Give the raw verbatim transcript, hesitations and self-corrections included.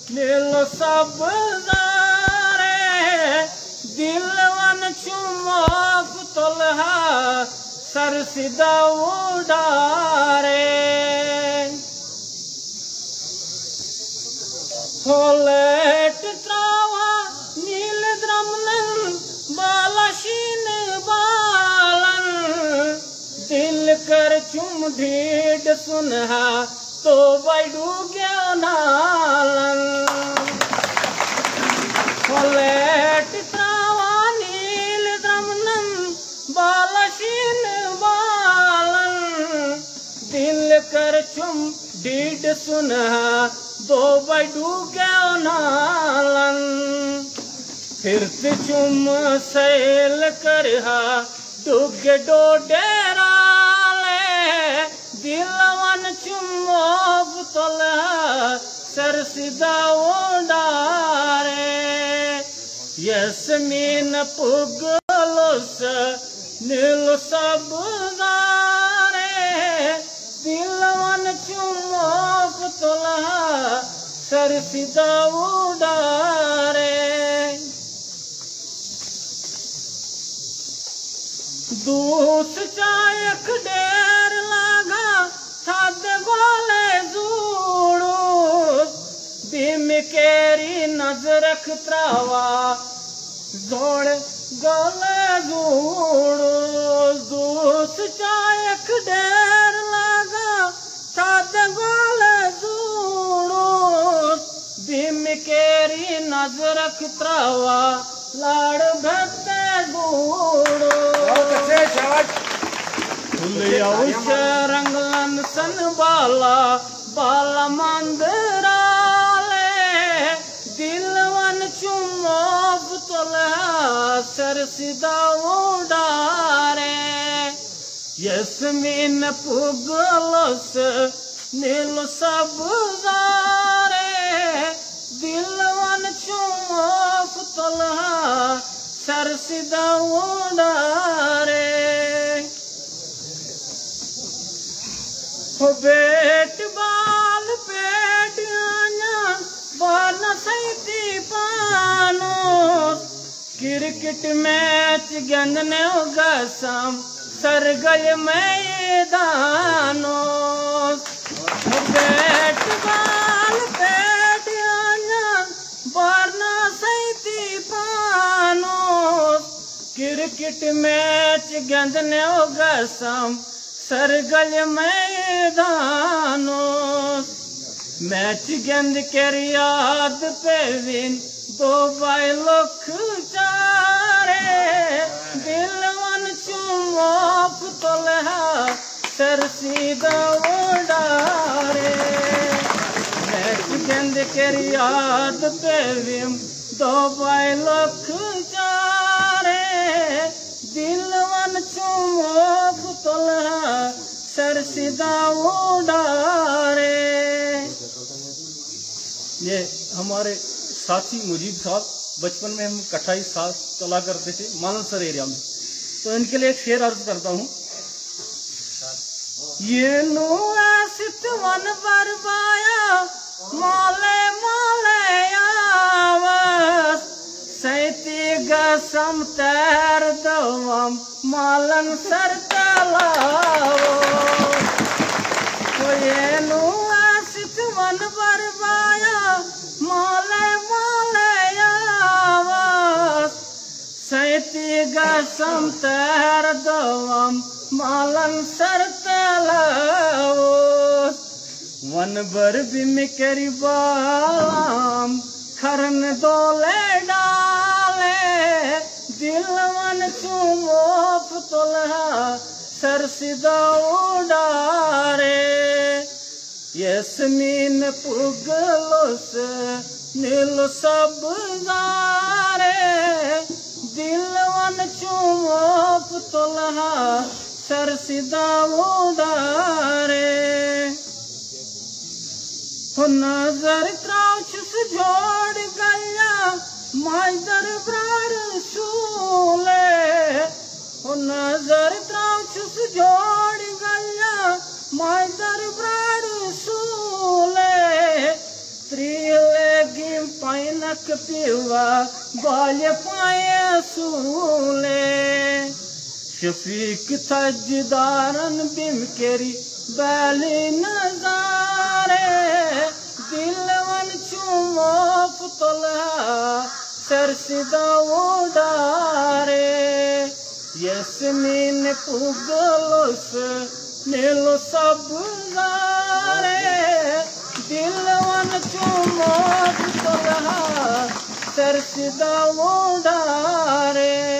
नील सब्जारे दिल one चुमोक तोलहा sir सीधा उड़ारे होलेट त्रावा नील द्रमलन बालाशीन बालन दिल कर चुम ढीड सुनहा तो बैडू ज्ञानालन होलेट त्रावा नील द्रमलन बालाशीन बालन दिल कर चुम ढीड सुनहा दो बैडू ज्ञानालन फिरत चुम सैल करहा डुग डोडेराले दिलवन चुमोब तोलहा सर सीधा उड़ारे यसमीन पुगलोस नील सब्जारे दिलवन चुमोब तोलहा सर सीधा उड़ारे दूस चायक डेर लागा थाद गोले जूड़ू बिम केरी नजरक त्रावा जोड़ गोले जूड़ू दूस चायक डेर लागा थाद गोले जूड़ू बिम केरी नजरक त्रावा लाड़ भत्ते जूड़ू रंगलन सन बाला बाला मंदराले दिलवन चुमोब तोलहा सर सीधा उड़ारे यसमीन पुगलोस नील सब्जारे दिलवन चुमोब तोलहा सर सीधा उड़ारे हो बेट बाल पेट आया बान सैती पानो क्रिकेट मैच गंदने गसम सरगल मैदानो हो बेट बाल पेट आया बान सैती पानो क्रिकेट मैच गंदने गसम सरगल मैदानो मैच गंद कर याद पे विन दो बाई लख चारे दिलवन चुमोप तोलहा सर सीधा उड़ारे मैच गंद कर याद पे विन दो बाई लख चारे दिलवन चुमोप तोलहा सर सीधा उड़ारे। ये हमारे साथी मुजीब साहब बचपन में हम कठाई साथ चला करते थे मानसर एरिया में, तो इनके लिए एक शेर अर्ज करता हूँ। ये नो ऐसित वन बरबाया माले माले आवस सैती गसम तैर दवम मालन सर तलावो ये नो ऐसित वन बरबाया माले माले आवस सैती गसम तैर दवम मालन सर तलावो वन बर बिम करी बालाम खरन दोले डाले दिलवन चुमोप तोलहा सर सीधा उड़ारे यसमीन पुगलोस नील सब्जारे दिलवन चुमोप तोलहा सर सीधा उड़ारे नजर त्राउचस जोड़ गया माइदर ब्रार सूले नजर त्राउचस जोड़ गया माइदर ब्रार सूले त्रिलेगी एक पीवा बाल्य पाए सूले शफीक तजदारन बिम केरी बैली नजारे दिलवन चुमोप तोला सरसिदा उडारे यस्मीन पुगलोस नीलो सब दिलवन चुमोप तोला सरसिदा उडारे